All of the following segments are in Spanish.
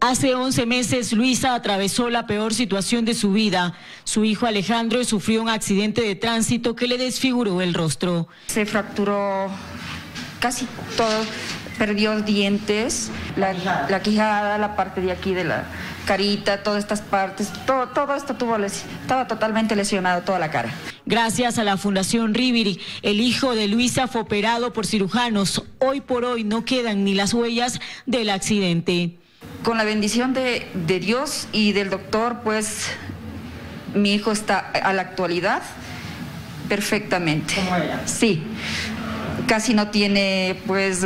Hace 11 meses, Luisa atravesó la peor situación de su vida. Su hijo Alejandro sufrió un accidente de tránsito que le desfiguró el rostro. Se fracturó casi todo, perdió dientes, la quijada, la parte de aquí de la carita, todas estas partes, todo esto estaba totalmente lesionado, toda la cara. Gracias a la Fundación Riviri, el hijo de Luisa fue operado por cirujanos. Hoy por hoy no quedan ni las huellas del accidente. Con la bendición de Dios y del doctor, pues mi hijo está a la actualidad perfectamente. ¿Cómo era? Sí, casi no tiene pues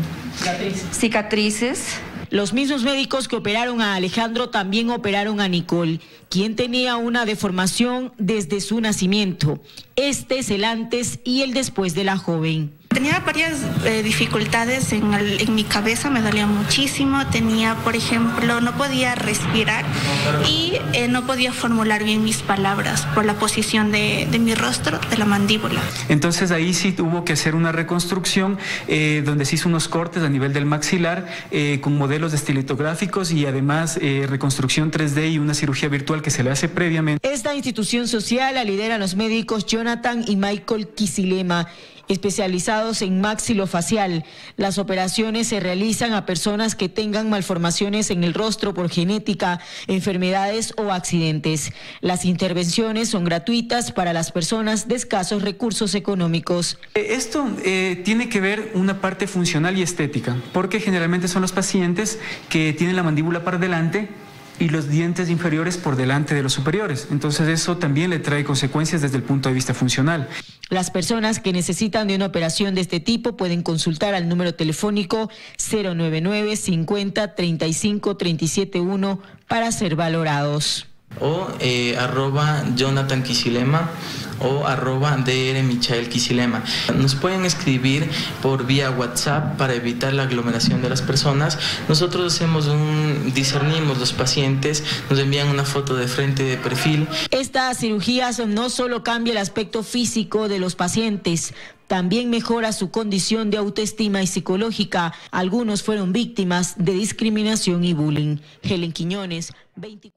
cicatrices. Los mismos médicos que operaron a Alejandro también operaron a Nicole, quien tenía una deformación desde su nacimiento. Este es el antes y el después de la joven. Tenía varias dificultades en mi cabeza, me dolía muchísimo. Tenía, por ejemplo, no podía respirar y no podía formular bien mis palabras por la posición de mi rostro, de la mandíbula. Entonces ahí sí hubo que hacer una reconstrucción donde se hizo unos cortes a nivel del maxilar con modelos estilitográficos y además reconstrucción 3D y una cirugía virtual que se le hace previamente. Esta institución social la lideran los médicos Jonathan y Michael Kisilema, especializados en maxilofacial. Las operaciones se realizan a personas que tengan malformaciones en el rostro por genética, enfermedades o accidentes. Las intervenciones son gratuitas para las personas de escasos recursos económicos. Esto tiene que ver una parte funcional y estética, porque generalmente son los pacientes que tienen la mandíbula para delante y los dientes inferiores por delante de los superiores. Entonces eso también le trae consecuencias desde el punto de vista funcional. Las personas que necesitan de una operación de este tipo pueden consultar al número telefónico 099 50 35 37 1 para ser valorados. O @Jonathan Kisilema o @Dr. Michael Kisilema. Nos pueden escribir por vía WhatsApp para evitar la aglomeración de las personas. Nosotros discernimos los pacientes, nos envían una foto de frente y de perfil. Estas cirugías no solo cambian el aspecto físico de los pacientes, también mejora su condición de autoestima y psicológica. Algunos fueron víctimas de discriminación y bullying. Helen Quiñones, 24.